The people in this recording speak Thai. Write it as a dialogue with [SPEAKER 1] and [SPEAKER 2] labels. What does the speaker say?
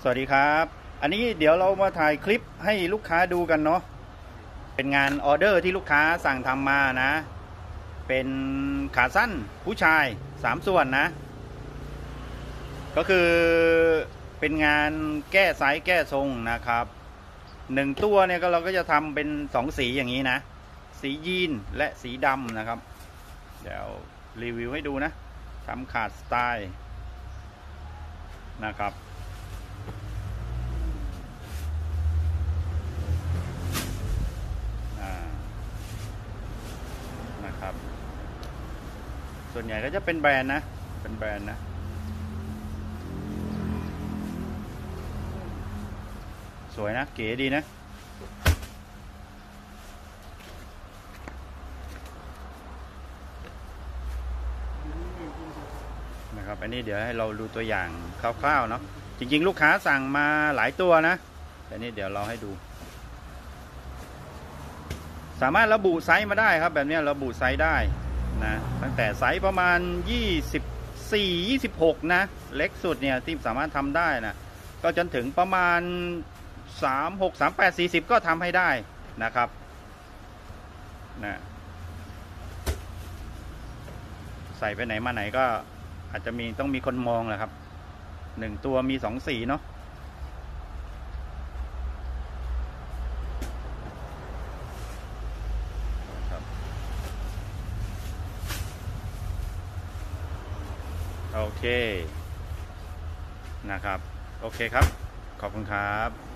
[SPEAKER 1] สวัสดีครับอันนี้เดี๋ยวเรามาถ่ายคลิปให้ลูกค้าดูกันเนาะเป็นงานออเดอร์ที่ลูกค้าสั่งทำมานะเป็นขาสั้นผู้ชาย3ส่วนนะก็คือเป็นงานแก้ไซส์แก้ทรงนะครับ1ตัวเนี่ยก็เราก็จะทำเป็น2สีอย่างนี้นะสียีนและสีดำนะครับเดี๋ยวรีวิวให้ดูนะทำขาดสไตล์นะครับส่วนใหญ่ก็จะเป็นแบรนด์นะเป็นแบรนด์นะสวยนะเก๋ดีนะนะครับอันนี้เดี๋ยวให้เราดูตัวอย่างคร่าวๆเนาะจริงๆลูกค้าสั่งมาหลายตัวนะแต่นี่เดี๋ยวเราให้ดูสามารถระบุไซส์มาได้ครับแบบนี้ระบุไซส์ได้นะตั้งแต่ไซส์ประมาณ24 26นะเล็กสุดเนี่ยที่สามารถทำได้นะก็จนถึงประมาณ36 38 40ก็ทำให้ได้นะครับนะใส่ไปไหนมาไหนก็อาจจะต้องมีคนมองแหละครับ1ตัวมี2สีเนาะโอเคนะครับโอเคครับขอบคุณครับ